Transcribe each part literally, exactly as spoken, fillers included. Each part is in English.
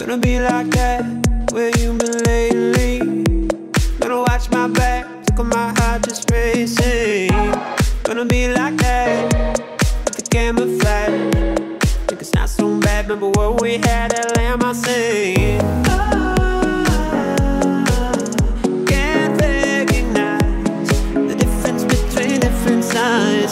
Gonna be like that, where you been lately? Gonna watch my back, look at my heart just racing. Gonna be like that, with the camera flash. Think it's not so bad, remember what we had at Lamb, I say. Can't recognize the difference between different sides.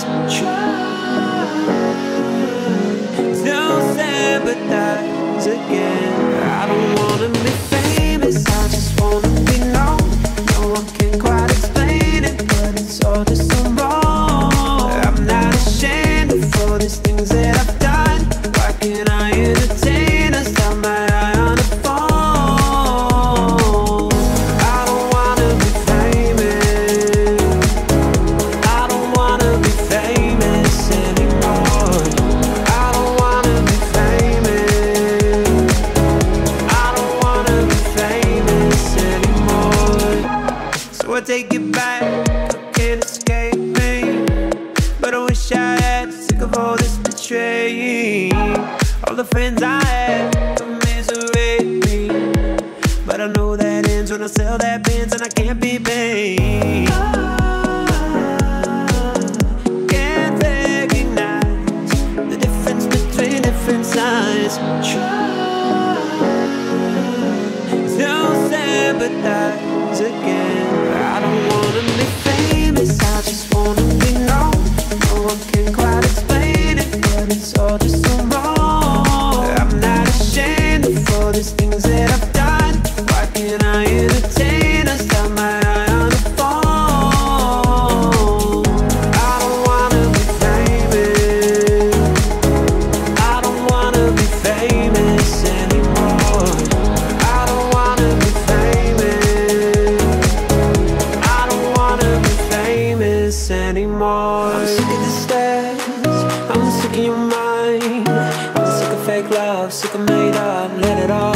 Don't sympathize again. I don't wanna be famous, I just wanna be known. No one can quite explain it, but it's all just so wrong. I'm not ashamed of all these things that I've done. Why can't I entertain us? Got my eye on the phone. I don't wanna be famous. I don't wanna be famous anymore. I don't wanna be famous. I don't wanna be famous anymore. So I take it back, I can't escape me. But I wish I had, sick of all this betraying. All the friends I had commiserate me, but I know that ends when I sell that Benz and I can't be paid. Can't recognize the difference between different sides. Don't sympathize again. I don't wanna be famous, I just wanna be known. No one can quite explain it, but it's all just so wrong. I'm not ashamed of all these things that I've done. Why can't I entertain us? Got my eye on the phone. I don't wanna be famous. I don't wanna be famous anymore. I don't wanna be famous. I don't wanna be famous anymore. I'm sick of the stats, I'm sick of your mind. I'm sick of fake love, sick of made up, let it all